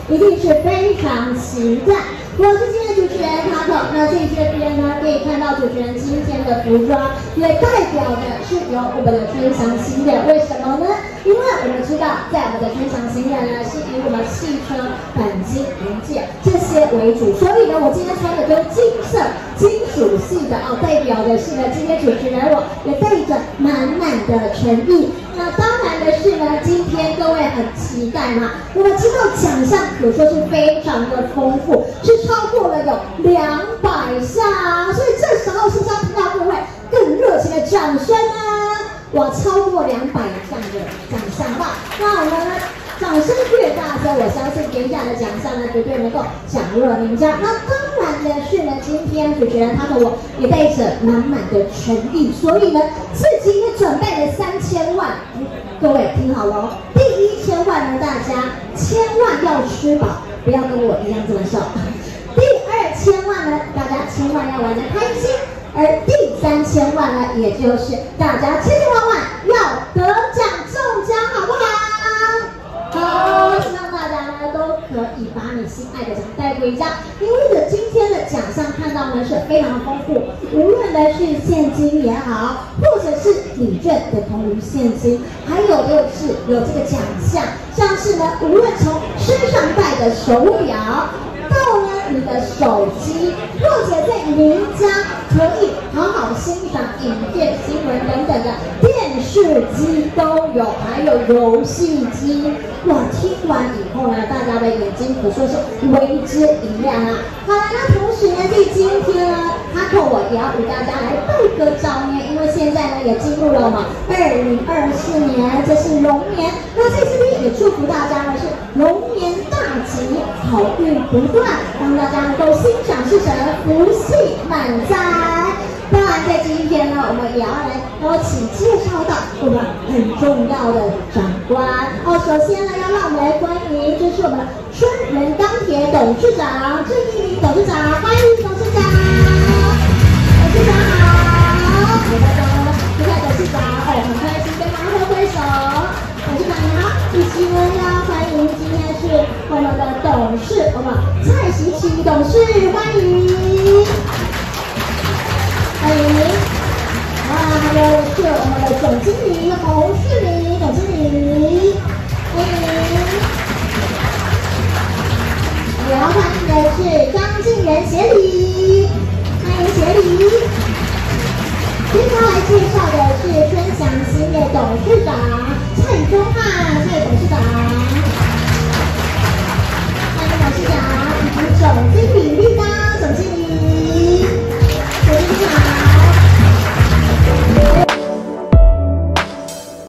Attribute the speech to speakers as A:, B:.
A: 一定是非常期待。我是今天的主持人Taco，那这边呢可以看到主持人今天的服装，也代表的是由我们的春祥新月。为什么呢？因为我们知道，在我们的春祥新月呢，是以我们汽车、钣金、零件这些为主，所以呢，我今天穿的都是金色、金属系的哦，代表的是呢，今天主持人我也带着满满的诚意。那当然的是呢，今天各位很期待嘛，我们知道奖项可说是非常的丰富，是超过了有200项，所以这时候是不是要听到各位更热情的掌声呢？哇，超过200项的奖项吧！那我们呢，掌声越大声，我相信给奖的奖项呢，绝对能够响热名家。那当然的是呢，今天主持人他和我也带着满满的诚意，所以呢，是今天准备的3000万，各位听好了哦。第1000万呢，大家千万要吃饱，不要跟我一样这么瘦。第2000万呢，大家千万要玩得开心。而第3000万呢，也就是大家千千万万要得奖中奖，好不好？好，希望大家呢都可以把你心爱的奖带回家。因为今天的奖项看到呢是非常丰富，无论呢是现金也好，或者是礼券等同于现金，还有就是有这个奖项，像是呢无论从身上戴的手表到呢你的手机，或者在您家可以好好欣赏影片、新闻等等的电视机都有，还有游戏机。哇，听完以后呢，大家的眼睛可说是为之一亮啊！好了，那同时呢，在今天呢，Taco我也要与大家来拜个早年，因为现在呢也进入了我们2024年，这是龙年。那在这边也祝福大家呢是龙年大吉，好运不断，让大家能够心想事成，福气满载。当然，在今天呢，我们也要来邀请介绍到我们很重要的长官哦。首先呢，要让我们来欢迎，这是我们春人钢铁董事长郑一鸣董事长，欢迎董事长。董事长好，给大家现在董事长哦，很开心跟大家挥手。董事长你好，以及呢要欢迎今天是我们的董事，我们蔡习琪董事，欢迎。欢迎，哇，还有是我们的总经理洪世明总经理，欢迎。也要欢迎的是张敬仁协理，欢迎协理。接下来介绍的是春祥兴业董事长蔡宗翰，蔡